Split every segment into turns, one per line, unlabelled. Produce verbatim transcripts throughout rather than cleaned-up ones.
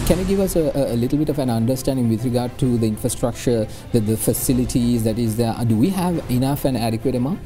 Can you give us a, a little bit of an understanding with regard to the infrastructure, the, the facilities that is there? Do we have enough and adequate amount?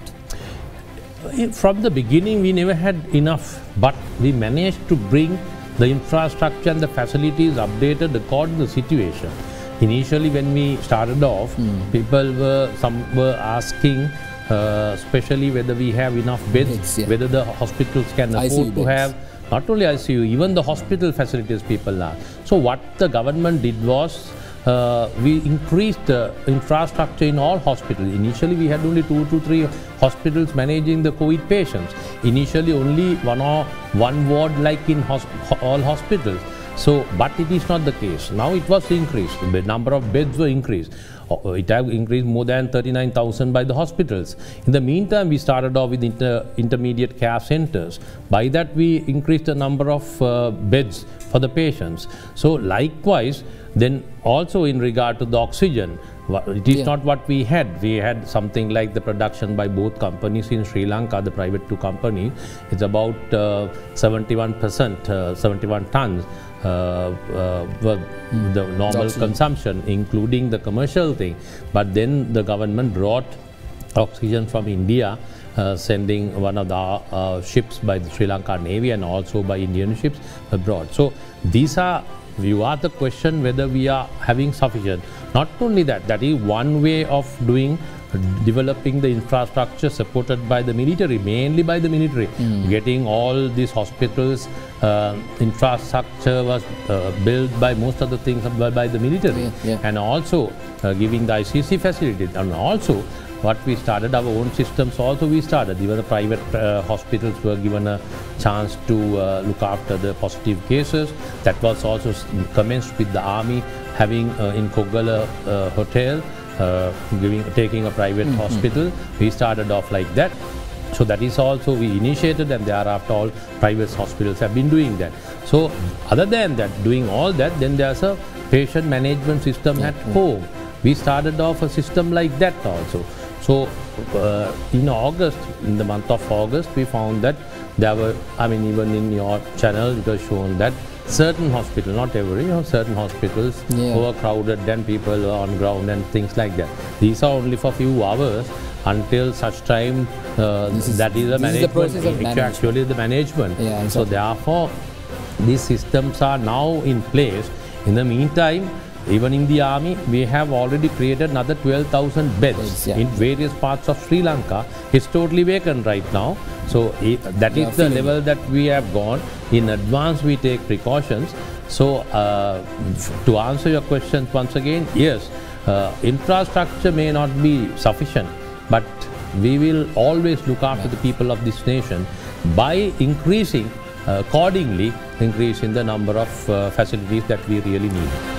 From the beginning, we never had enough, but we managed to bring the infrastructure and the facilities updated according to the situation. Initially, when we started off, mm. people were, some were asking, uh, especially whether we have enough beds, beds yeah. whether the hospitals can afford to have not only I C U, even the hospital facilities people are. So what the government did was, uh, we increased the infrastructure in all hospitals. Initially we had only two to three hospitals managing the COVID patients. Initially only one or one ward like in hosp all hospitals. So, but it is not the case. Now it was increased. The number of beds were increased. It has increased more than thirty-nine thousand by the hospitals. In the meantime, we started off with inter intermediate care centers. By that, we increased the number of uh, beds for the patients. So, likewise, then also in regard to the oxygen, it is yeah. not what we had. We had something like the production by both companies in Sri Lanka, the private two companies. It's about seventy-one percent, uh, seventy-one tons. Uh, uh, mm. the normal oxygen consumption, including the commercial thing. But then the government brought oxygen from India, uh, sending one of the uh, ships by the Sri Lanka Navy and also by Indian ships abroad. So these are, you ask the question whether we are having sufficient. Not only that, that is one way of doing, developing the infrastructure supported by the military, mainly by the military. Mm. Getting all these hospitals, uh, infrastructure was uh, built by most of the things by, by the military. Yeah, yeah. And also uh, giving the I C C facilities. And also what we started, our own systems also we started. Even the private uh, hospitals were given a chance to uh, look after the positive cases. That was also commenced with the army having uh, in Koggala uh, hotel, Uh, giving, taking a private mm-hmm. hospital. We started off like that. So that is also we initiated, and thereafter all private hospitals have been doing that. So other than that, doing all that, then there's a patient management system mm-hmm. at home. We started off a system like that also. So uh, in August, in the month of August, we found that there were, I mean, even in your channel, it was shown that certain hospitals, not every, you know, certain hospitals yeah. were crowded, then people were on ground and things like that. These are only for a few hours until such time uh, is, that is the management. Is the process of management. Actually the management. Yeah, exactly. So therefore, these systems are now in place. In the meantime, even in the army, we have already created another twelve thousand beds yes, yeah. in various parts of Sri Lanka. It's totally vacant right now. So it, that yeah, is the level that we have gone. In advance, we take precautions. So uh, to answer your questions once again, yes, uh, infrastructure may not be sufficient, but we will always look after yeah. the people of this nation by increasing, uh, accordingly, increasing the number of uh, facilities that we really need.